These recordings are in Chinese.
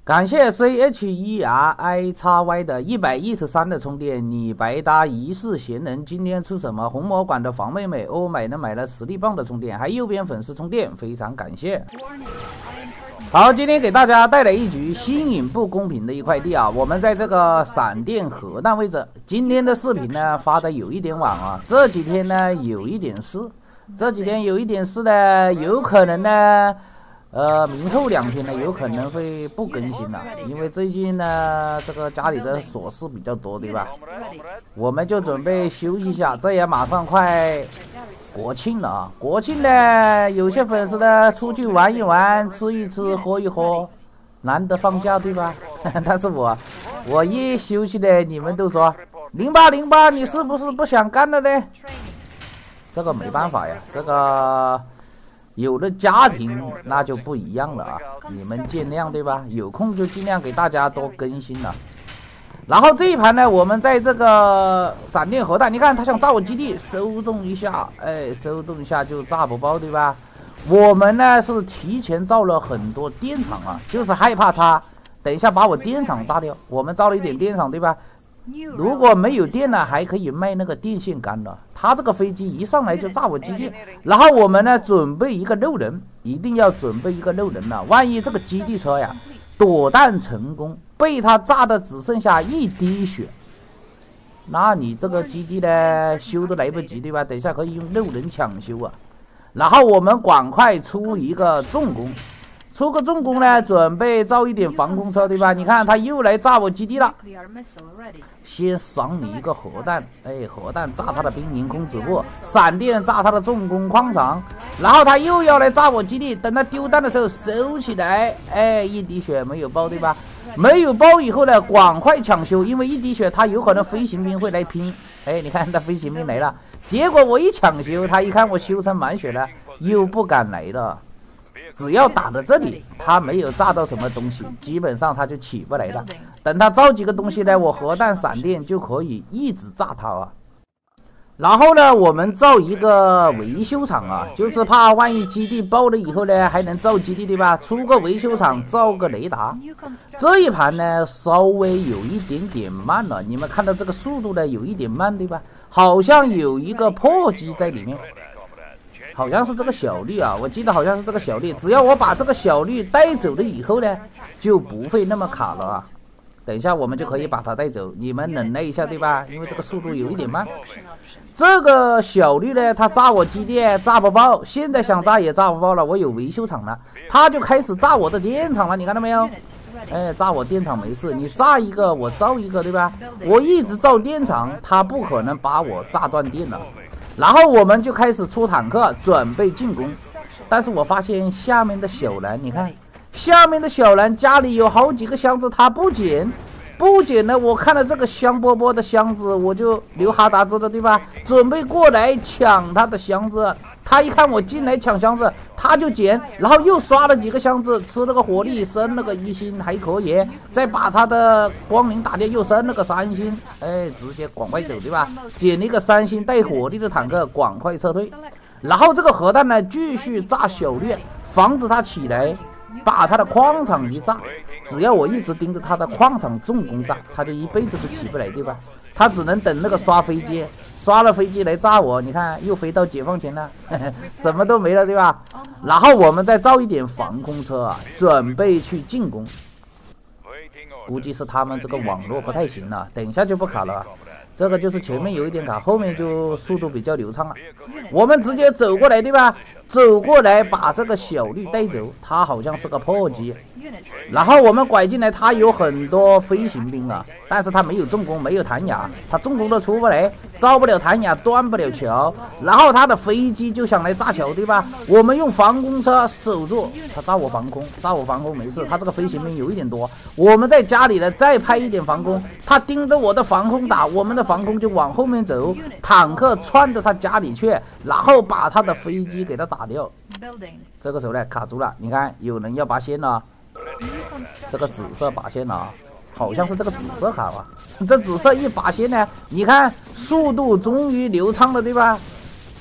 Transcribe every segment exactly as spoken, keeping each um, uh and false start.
感谢 C H E R I X Y 的一百一十三的充电，你白搭一世闲人，今天吃什么？红魔馆的房妹妹欧买的买了实力棒的充电，还右边粉丝充电，非常感谢。好，今天给大家带来一局新颖不公平的一块地啊！我们在这个闪电核弹位置。今天的视频呢发的有一点晚啊，这几天呢有一点事，这几天有一点事呢，有可能呢。呃，明后两天呢，有可能会不更新了，因为最近呢，这个家里的琐事比较多，对吧？我们就准备休息一下，这也马上快国庆了啊！国庆呢，有些粉丝呢出去玩一玩，吃一吃，喝一喝，难得放假，对吧？但是我我一休息呢，你们都说零八零八，你是不是不想干了呢？这个没办法呀，这个。有的家庭那就不一样了啊，你们见谅对吧？有空就尽量给大家多更新了。然后这一盘呢，我们在这个闪电核弹，你看他想炸我基地，收动一下，哎，收动一下就炸不爆对吧？我们呢是提前造了很多电厂啊，就是害怕他等一下把我电厂炸掉。我们造了一点电厂对吧？如果没有电呢，还可以卖那个电线杆的。他这个飞机一上来就炸我基地，然后我们呢准备一个漏人，一定要准备一个漏人了。万一这个基地车呀躲弹成功，被他炸的只剩下一滴血，那你这个基地呢修都来不及对吧？等一下可以用漏人抢修啊。然后我们赶快出一个重工。出个重工呢，准备造一点防空车，对吧？你看他又来炸我基地了，先赏你一个核弹，哎，核弹炸他的兵营空子部，闪电炸他的重工矿场，然后他又要来炸我基地。等他丢弹的时候收起来，哎，一滴血没有爆，对吧？没有爆以后呢，赶快抢修，因为一滴血他有可能飞行兵会来拼。哎，你看他飞行兵来了，结果我一抢修，他一看我修成满血了，又不敢来了。只要打到这里，他没有炸到什么东西，基本上他就起不来了。等他造几个东西呢，我核弹闪电就可以一直炸他啊。然后呢，我们造一个维修厂啊，就是怕万一基地爆了以后呢，还能造基地对吧？出个维修厂，造个雷达。这一盘呢，稍微有一点点慢了，你们看到这个速度呢，有一点慢对吧？好像有一个破机在里面。好像是这个小绿啊，我记得好像是这个小绿，只要我把这个小绿带走了以后呢，就不会那么卡了啊。等一下我们就可以把它带走，你们忍耐一下对吧？因为这个速度有一点慢。这个小绿呢，它炸我基地炸不爆，现在想炸也炸不爆了，我有维修厂了，它就开始炸我的电厂了，你看到没有？哎，炸我电厂没事，你炸一个我造一个对吧？我一直造电厂，它不可能把我炸断电了。然后我们就开始出坦克，准备进攻。但是我发现下面的小蓝，你看下面的小蓝家里有好几个箱子，他不捡，不捡呢。我看到这个香饽饽的箱子，我就流哈达子了，对吧？准备过来抢他的箱子。他一看我进来抢箱子，他就捡，然后又刷了几个箱子，吃了个火力，升了个一星，还可以。再把他的光灵打掉，又升了个三星，哎，直接赶快走，对吧？捡了一个三星带火力的坦克，赶快撤退。然后这个核弹呢，继续炸小绿，防止他起来，把他的矿场一炸。只要我一直盯着他的矿场重攻炸，他就一辈子都起不来，对吧？他只能等那个刷飞机，刷了飞机来炸我。你看又飞到解放前了，呵呵，什么都没了，对吧？然后我们再造一点防空车啊，准备去进攻。估计是他们这个网络不太行了，等一下就不卡了。这个就是前面有一点卡，后面就速度比较流畅了。我们直接走过来，对吧？走过来把这个小绿带走，它好像是个破机。然后我们拐进来，它有很多飞行兵啊，但是它没有重工，没有弹牙，它重工都出不来，造不了弹牙，断不了桥。然后它的飞机就想来炸桥，对吧？我们用防空车守住，它炸我防空，炸我防空没事，它这个飞行兵有一点多。我们在家里呢再派一点防空，它盯着我的防空打，我们的防空就往后面走，坦克窜到他家里去，然后把他的飞机给他打掉。这个时候呢卡住了，你看有人要拔线了，这个紫色拔线了，好像是这个紫色卡吧？这紫色一拔线呢，你看速度终于流畅了，对吧？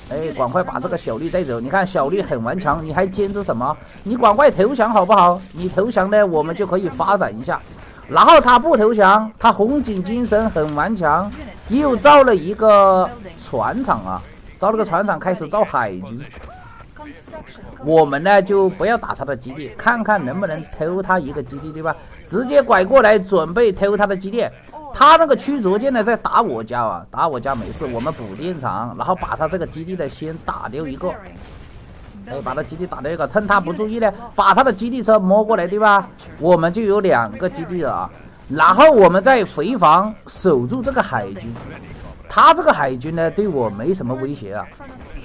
哎，赶快把这个小绿带走！你看小绿很顽强，你还坚持什么？你赶快投降好不好？你投降呢，我们就可以发展一下。然后他不投降，他红警精神很顽强，又造了一个船厂啊，造了个船厂，开始造海军。我们呢就不要打他的基地，看看能不能偷他一个基地，对吧？直接拐过来准备偷他的基地。他那个驱逐舰呢在打我家啊，打我家没事，我们补电厂，然后把他这个基地呢先打掉一个，哎，把他基地打掉一个，趁他不注意呢，把他的基地车摸过来，对吧？我们就有两个基地了啊，然后我们再回防守住这个海军。他这个海军呢对我没什么威胁啊，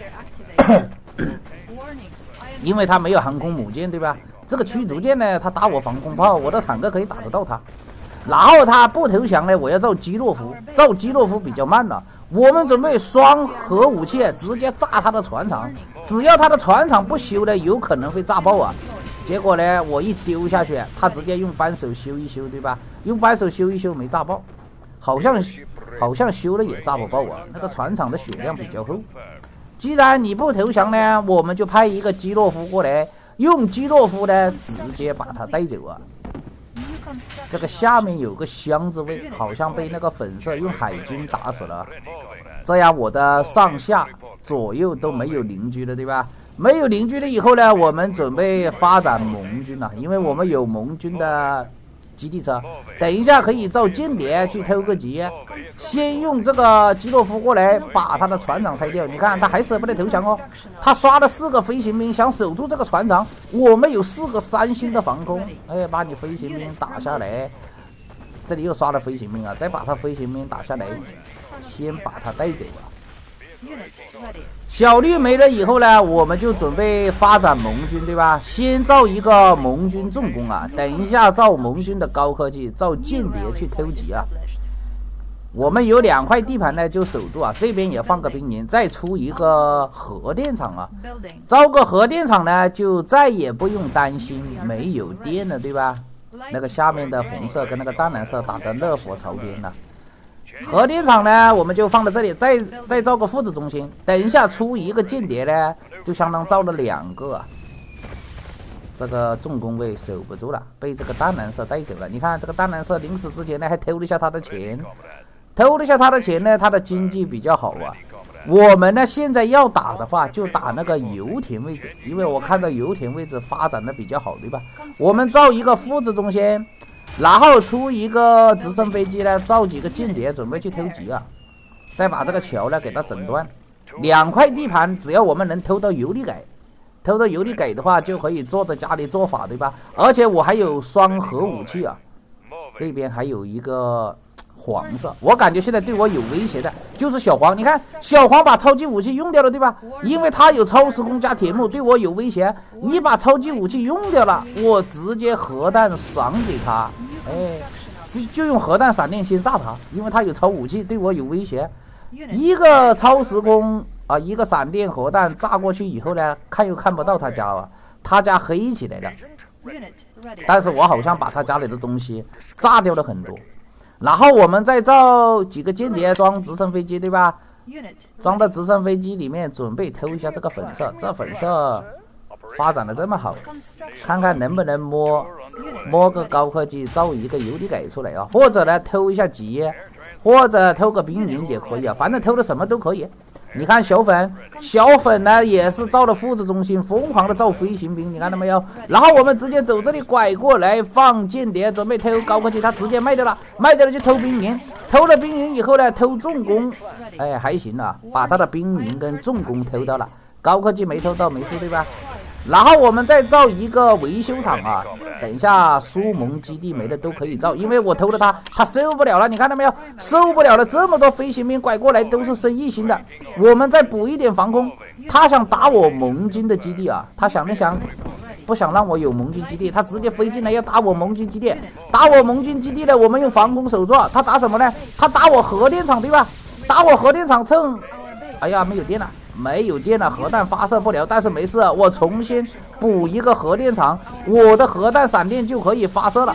因为他没有航空母舰，对吧？这个驱逐舰呢，他打我防空炮，我的坦克可以打得到他。然后他不投降呢，我要造基洛夫，造基洛夫比较慢了。我们准备双核武器，直接炸他的船厂。只要他的船厂不修呢，有可能会炸爆啊。结果呢，我一丢下去，他直接用扳手修一修，对吧？用扳手修一修没炸爆，好像好像修了也炸不爆啊。那个船厂的血量比较厚。既然你不投降呢，我们就派一个基洛夫过来，用基洛夫呢直接把他带走啊。这个下面有个箱子位，好像被那个粉色用海军打死了。这样我的上下左右都没有邻居了，对吧？没有邻居了以后呢，我们准备发展盟军了，因为我们有盟军的基地车，等一下可以造间谍去偷个级。先用这个基洛夫过来把他的船长拆掉。你看他还舍不得投降哦，他刷了四个飞行兵想守住这个船长。我们有四个三星的防空，哎，把你飞行兵打下来。这里又刷了飞行兵啊，再把他飞行兵打下来，先把他带走啊。小绿没了以后呢，我们就准备发展盟军，对吧？先造一个盟军重工啊，等一下造盟军的高科技，造间谍去偷袭啊。我们有两块地盘呢，就守住啊，这边也放个兵营，再出一个核电厂啊。造个核电厂呢，就再也不用担心没有电了，对吧？那个下面的红色跟那个淡蓝色打得热火朝天了。核电厂呢，我们就放在这里，再再造个副指中心。等一下出一个间谍呢，就相当造了两个啊。这个重工位守不住了，被这个淡蓝色带走了。你看这个淡蓝色临死之前呢，还偷了一下他的钱，偷了一下他的钱呢，他的经济比较好啊。我们呢现在要打的话，就打那个油田位置，因为我看到油田位置发展的比较好，对吧？我们造一个副指中心。然后出一个直升飞机呢，造几个间谍准备去偷袭啊，再把这个桥呢给它整断。两块地盘，只要我们能偷到油力改，偷到油力改的话，就可以坐在家里做法，对吧？而且我还有双核武器啊，这边还有一个黄色，我感觉现在对我有威胁的就是小黄。你看小黄把超级武器用掉了，对吧？因为他有超时空加铁幕，对我有威胁。你把超级武器用掉了，我直接核弹赏给他，哎，就用核弹闪电先炸他，因为他有超武器，对我有威胁。一个超时空啊，一个闪电核弹炸过去以后呢，看又看不到他家了，他家黑起来了。但是我好像把他家里的东西炸掉了很多。然后我们再造几个间谍装直升飞机，对吧？装到直升飞机里面，准备偷一下这个粉色。这粉色发展的这么好，看看能不能摸摸个高科技，造一个油力改出来啊，或者呢偷一下级，或者偷个兵营也可以啊，反正偷的什么都可以。你看小粉，小粉呢也是造了副指中心，疯狂的造飞行兵，你看到没有？然后我们直接走这里拐过来放间谍，准备偷高科技，他直接卖掉了，卖掉了就偷兵营，偷了兵营以后呢，偷重工，哎还行啊，把他的兵营跟重工偷到了，高科技没偷到没事，对吧？然后我们再造一个维修厂啊，等一下苏盟基地没了都可以造，因为我偷了他，他受不了了，你看到没有？受不了了，这么多飞行兵拐过来都是生意型的，我们再补一点防空。他想打我盟军的基地啊，他想了想，不想让我有盟军基地，他直接飞进来要打我盟军基地，打我盟军基地呢，我们用防空手做，他打什么呢？他打我核电厂，对吧？打我核电厂趁，哎呀没有电了。没有电了，核弹发射不了，但是没事，我重新补一个核电厂，我的核弹闪电就可以发射了。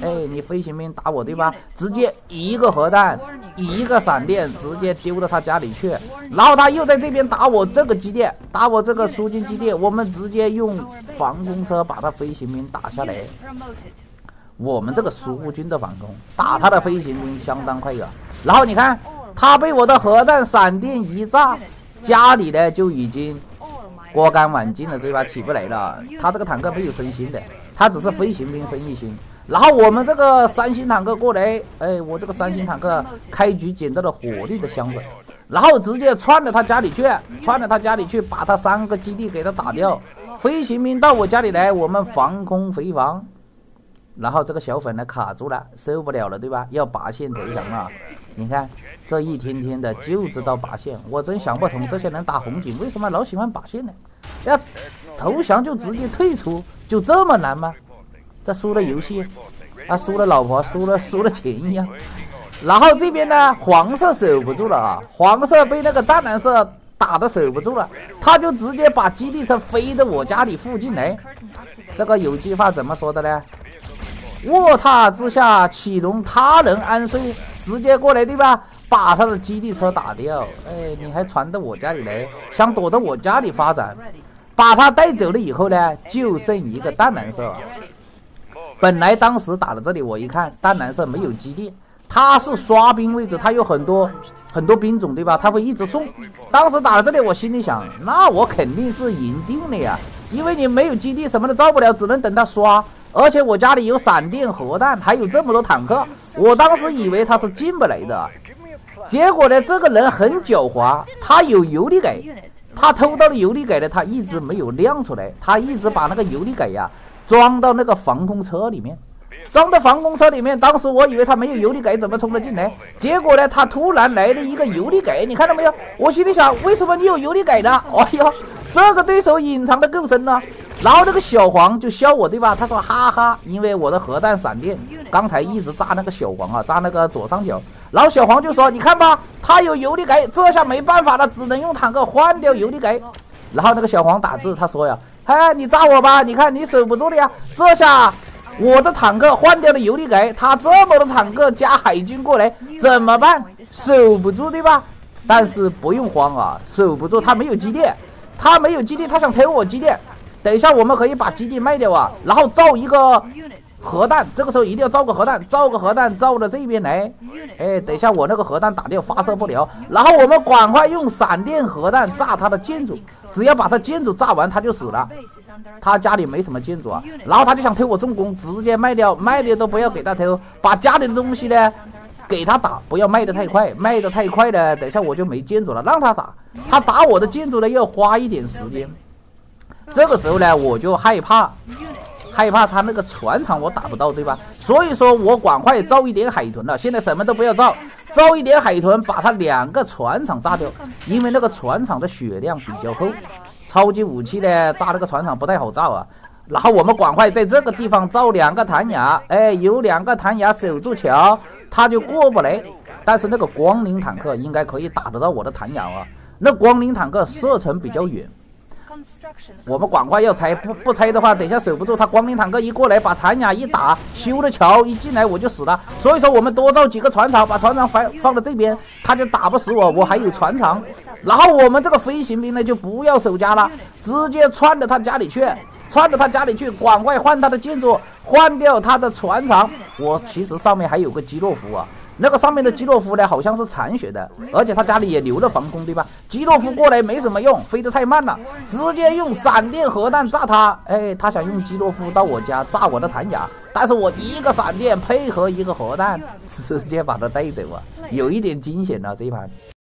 哎，你飞行兵打我对吧？直接一个核弹，一个闪电，直接丢到他家里去。然后他又在这边打我这个基地，打我这个苏军基地，我们直接用防空车把他飞行兵打下来。我们这个苏军的反攻打他的飞行兵相当快啊。然后你看他被我的核弹闪电一炸，家里呢就已经锅干碗净了对吧？起不来了。他这个坦克没有升星的，他只是飞行兵升一星。然后我们这个三星坦克过来，哎，我这个三星坦克开局捡到了火力的箱子，然后直接窜到他家里去，窜到他家里去，把他三个基地给他打掉。飞行兵到我家里来，我们防空回防。然后这个小粉呢卡住了，受不了了对吧？要拔线投降了。你看这一天天的就知道拔线，我真想不通这些人打红警为什么老喜欢拔线呢？要投降就直接退出，就这么难吗？这输了游戏啊，输了老婆，输了输了钱一样。然后这边呢黄色守不住了啊，黄色被那个淡蓝色打的守不住了，他就直接把基地车飞到我家里附近来。这个有句话怎么说的呢？卧榻之下岂容他人安睡，直接过来对吧？把他的基地车打掉。哎，你还传到我家里来，想躲到我家里发展。把他带走了以后呢，就剩一个淡蓝色。本来当时打到这里，我一看淡蓝色没有基地，他是刷兵位置，他有很多很多兵种对吧？他会一直送。当时打到这里，我心里想，那我肯定是赢定了呀，因为你没有基地，什么都造不了，只能等他刷。而且我家里有闪电核弹，还有这么多坦克，我当时以为他是进不来的。结果呢，这个人很狡猾，他有游离改，他偷到了游离改的，他一直没有亮出来，他一直把那个游离改呀装到那个防空车里面，装到防空车里面。当时我以为他没有游离改，怎么冲得进来？结果呢，他突然来了一个游离改，你看到没有？我心里想，为什么你有游离改呢？哎呦，这个对手隐藏的够深了。然后那个小黄就笑我对吧？他说哈哈，因为我的核弹闪电刚才一直炸那个小黄啊，炸那个左上角。然后小黄就说，你看吧，他有游离改，这下没办法了，只能用坦克换掉游离改。然后那个小黄打字他说呀，哎，你炸我吧，你看你守不住了呀，这下我的坦克换掉了游离改，他这么多坦克加海军过来怎么办？守不住对吧？但是不用慌啊，守不住，他没有基地，他没有基地，他想偷我基地。等一下我们可以把基地卖掉啊，然后造一个核弹，这个时候一定要造个核弹，造个核弹造到这边来。哎，等一下我那个核弹打掉发射不了，然后我们赶快用闪电核弹炸他的建筑，只要把他建筑炸完他就死了。他家里没什么建筑啊，然后他就想偷我重工，直接卖掉，卖掉都不要给他偷，把家里的东西呢给他打，不要卖得太快，卖得太快呢等一下我就没建筑了，让他打，他打我的建筑呢要花一点时间。这个时候呢我就害怕害怕他那个船厂我打不到对吧？所以说我赶快造一点海豚了，现在什么都不要造，造一点海豚把他两个船厂炸掉，因为那个船厂的血量比较厚，超级武器呢炸那个船厂不太好炸啊。然后我们赶快在这个地方造两个弹牙，哎，有两个弹牙守住桥，他就过不来。但是那个光灵坦克应该可以打得到我的弹牙啊，那光灵坦克射程比较远，我们赶快要拆，不不拆的话等一下守不住，他光灵坦克一过来把弹牙一打，修了桥一进来我就死了。所以说我们多造几个船厂，把船厂放放到这边，他就打不死我，我还有船厂。然后我们这个飞行兵呢就不要守家了，直接窜到他家里去，窜到他家里去，赶快换他的建筑，换掉他的船厂。我其实上面还有个基洛夫啊，那个上面的基洛夫呢好像是残血的，而且他家里也留了防空对吧？基洛夫过来没什么用，飞得太慢了，直接用闪电核弹炸他。哎，他想用基洛夫到我家炸我的弹牙，但是我一个闪电配合一个核弹，直接把他带走啊，有一点惊险了这一盘。